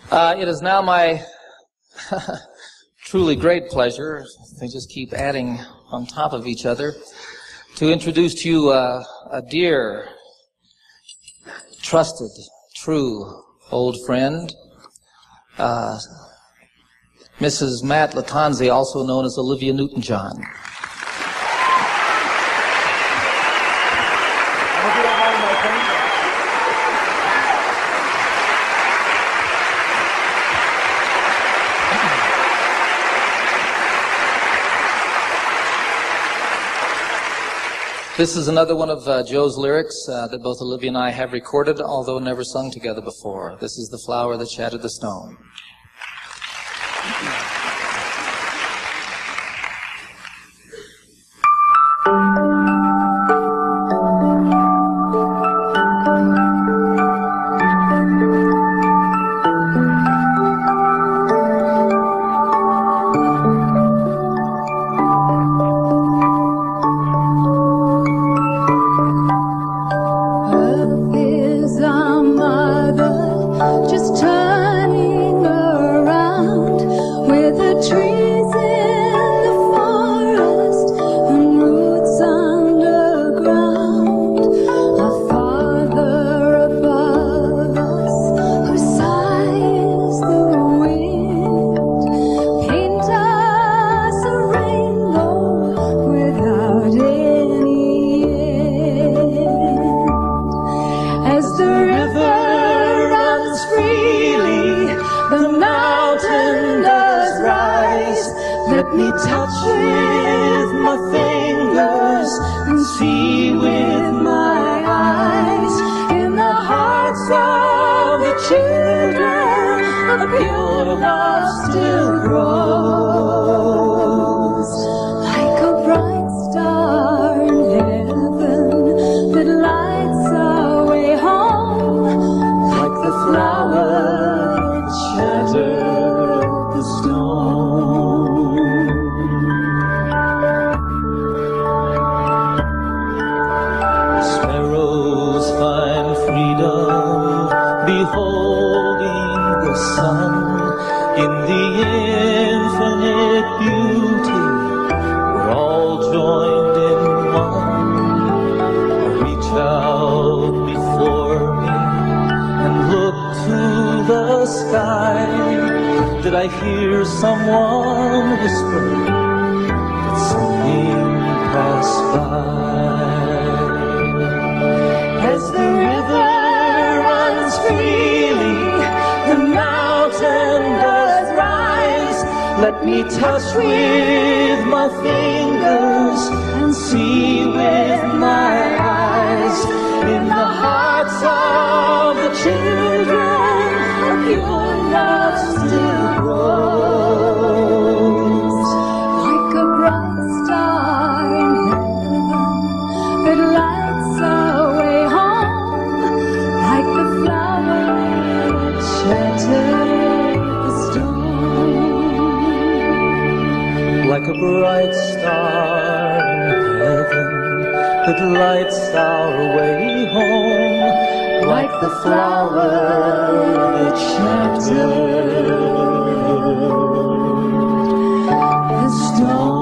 It is now my truly great pleasure, they just keep adding on top of each other, to introduce to you a dear, trusted, true old friend, Mrs. Matt Latanzi, also known as Olivia Newton-John. This is another one of Joe's lyrics that both Olivia and I have recorded, although never sung together before. This is The Flower That Shattered the Stone. Let me touch with my fingers and see with my eyes. In the hearts of the children, a pure love still grows. Like a bright star in heaven that lights our way home. Like the flower that shattered the stone. Beholding the sun in the infinite beauty, we're all joined in one. I reach out before me and look to the sky. Did I hear someone whisper that something passed by? As the river freely, the mountain does rise. Let me touch with my fingers and see with my eyes. In the hearts of the children, a pure love still grows. Like a bright star in heaven that lights our way home. Like the flower that shattered the stone. Like a bright star in heaven that lights our way home. Like the flower that shattered the stone.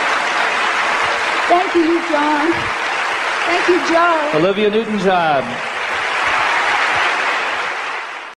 Thank you, John. Thank you, Joe. Olivia Newton-John.